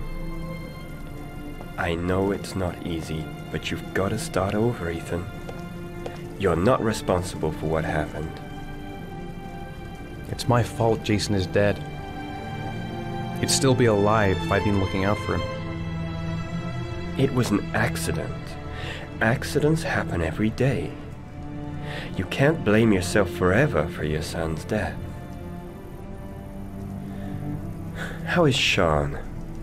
I know it's not easy, but you've got to start over, Ethan. You're not responsible for what happened. It's my fault Jason is dead. He'd still be alive if I'd been looking out for him. It was an accident. Accidents happen every day. You can't blame yourself forever for your son's death. How is Sean?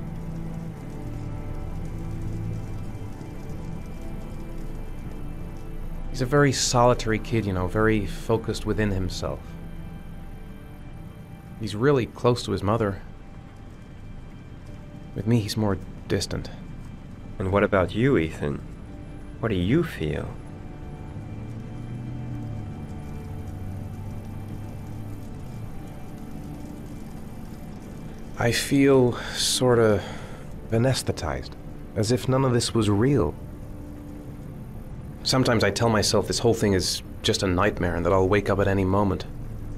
He's a very solitary kid, you know, very focused within himself. He's really close to his mother. With me, he's more distant. And what about you, Ethan? What do you feel? I feel sorta anesthetized, as if none of this was real. Sometimes I tell myself this whole thing is just a nightmare and that I'll wake up at any moment.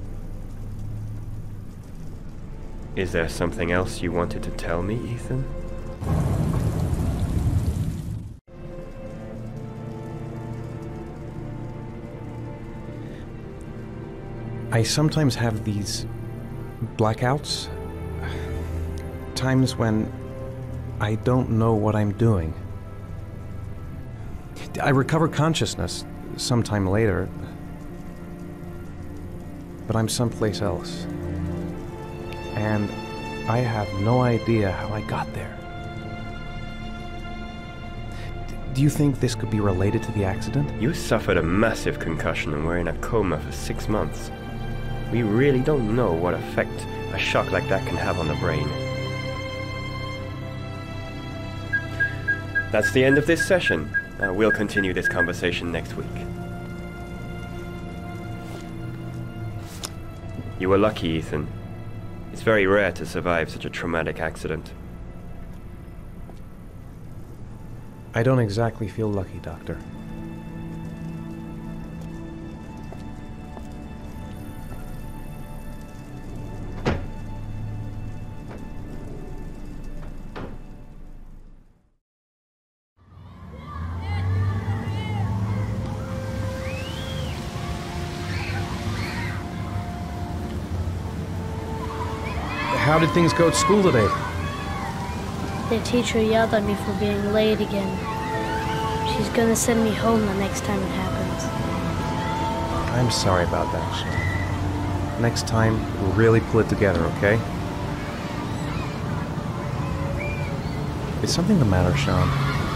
Is there something else you wanted to tell me, Ethan? I sometimes have these blackouts. Times when I don't know what I'm doing. I recover consciousness sometime later, but I'm someplace else. And I have no idea how I got there. Do you think this could be related to the accident? You suffered a massive concussion and were in a coma for six months. We really don't know what effect a shock like that can have on the brain. That's the end of this session. Uh, we'll continue this conversation next week. You were lucky, Ethan. It's very rare to survive such a traumatic accident. I don't exactly feel lucky, Doctor. How did things go at school today? The teacher yelled at me for being late again. She's gonna send me home the next time it happens. I'm sorry about that, Sean. Next time, we'll really pull it together, okay? Is something the matter, Sean?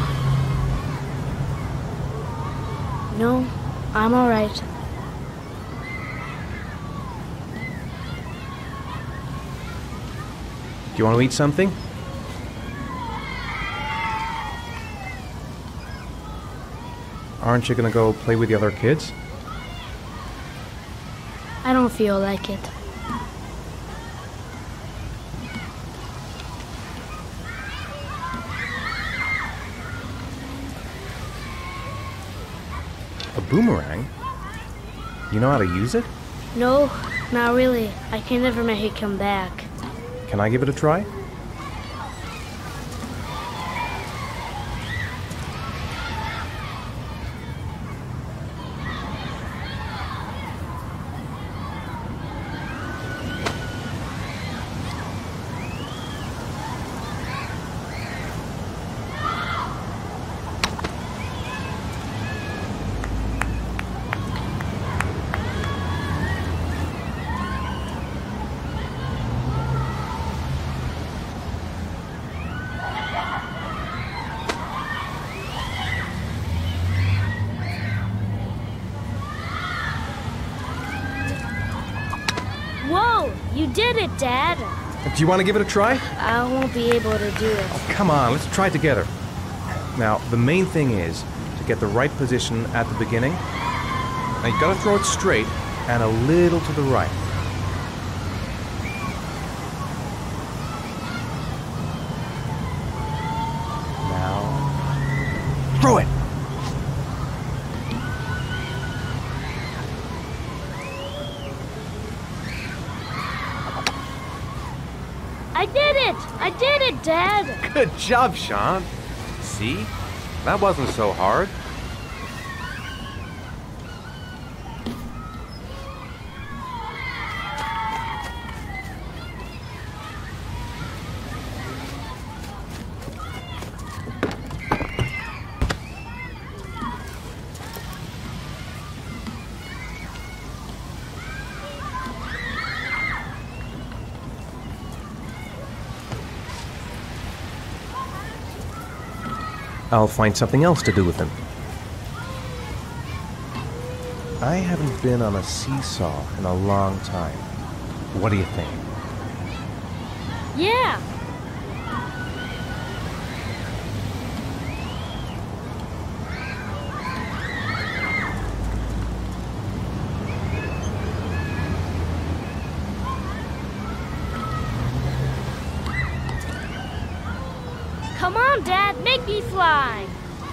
No, I'm alright. Do you want to eat something? Aren't you gonna go play with the other kids? I don't feel like it. A boomerang? You know how to use it? No, not really. I can never make it come back. Can I give it a try? Whoa! You did it, Dad! Do you want to give it a try? I won't be able to do it. Oh, come on, let's try it together. Now, the main thing is to get the right position at the beginning. Now, you gotta throw it straight and a little to the right. Now, throw it! I did it! I did it, Dad! Good job, Sean. See? That wasn't so hard. I'll find something else to do with him. I haven't been on a seesaw in a long time. What do you think? Yeah! Come on, Dad, make me fly.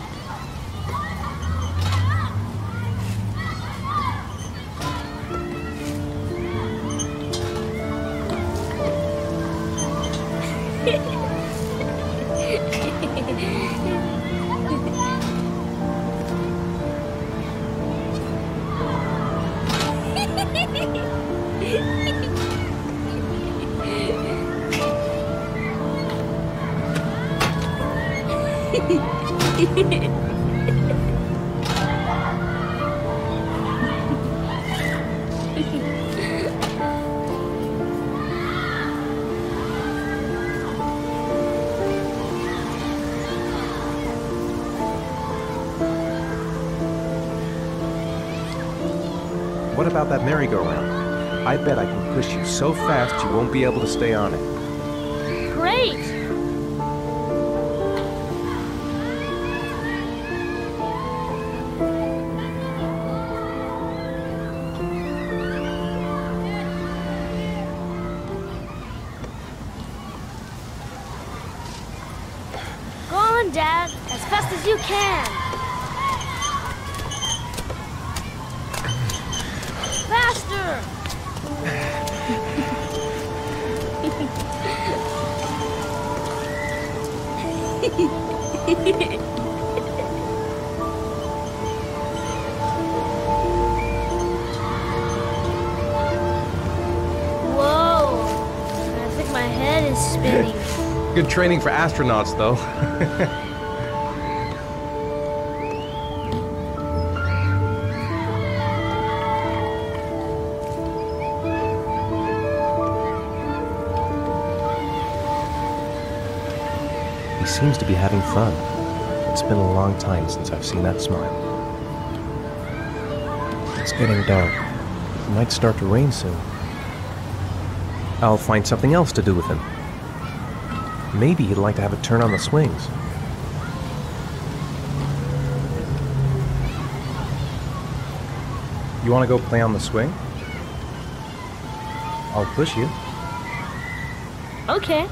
What about that merry-go-round? I bet I can push you so fast you won't be able to stay on it. Great! Go on, Dad, as fast as you can. Faster! Whoa! I think my head is spinning. Good training for astronauts, though. He seems to be having fun. It's been a long time since I've seen that smile. It's getting dark. It might start to rain soon. I'll find something else to do with him. Maybe he'd like to have a turn on the swings. You want to go play on the swing? I'll push you. Okay.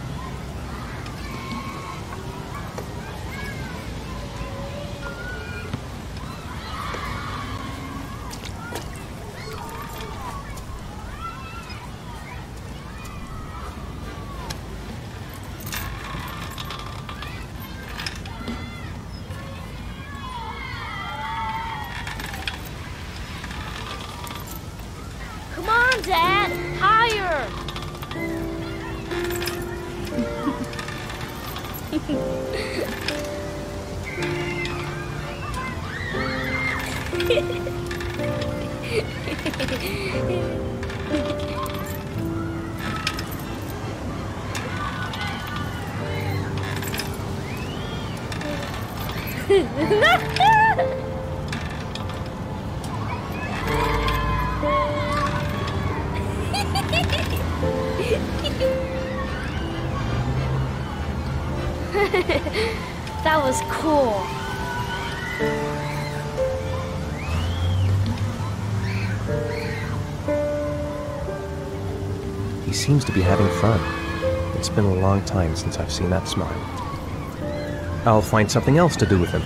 Come on, Dad! Higher! That was cool. He seems to be having fun. It's been a long time since I've seen that smile. I'll find something else to do with him.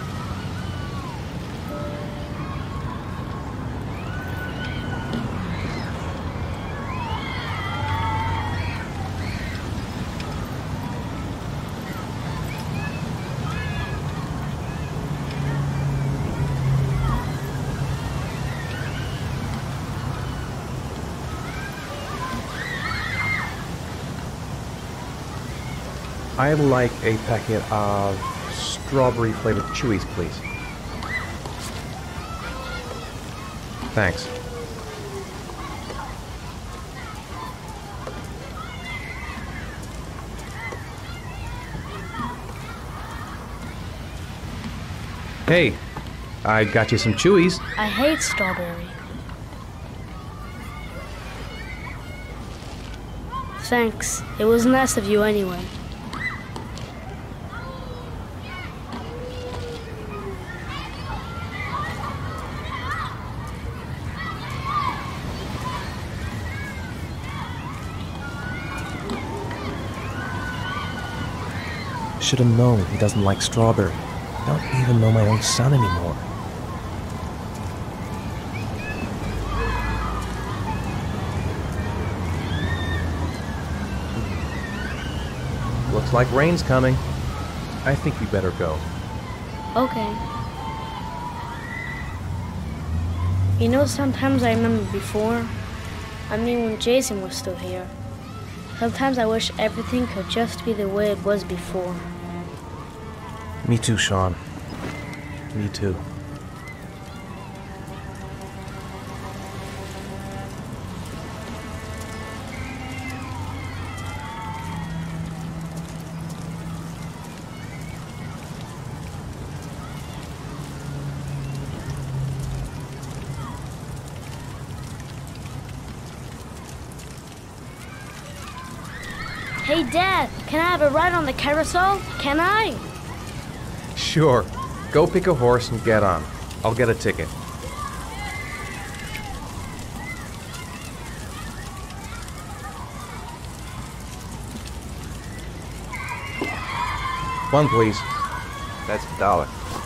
I'd like a packet of strawberry-flavored chewies, please. Thanks. Hey, I got you some chewies. I hate strawberry. Thanks. It was nice of you anyway. should have known he doesn't like strawberry. I don't even know my own son anymore. Looks like rain's coming. I think we better go. Okay. You know, sometimes I remember before, I mean when Jason was still here, sometimes I wish everything could just be the way it was before. Me too, Sean. Me too. Hey, Dad, can I have a ride on the carousel? Can I? Sure. Go pick a horse and get on. I'll get a ticket. One, please. That's a dollar.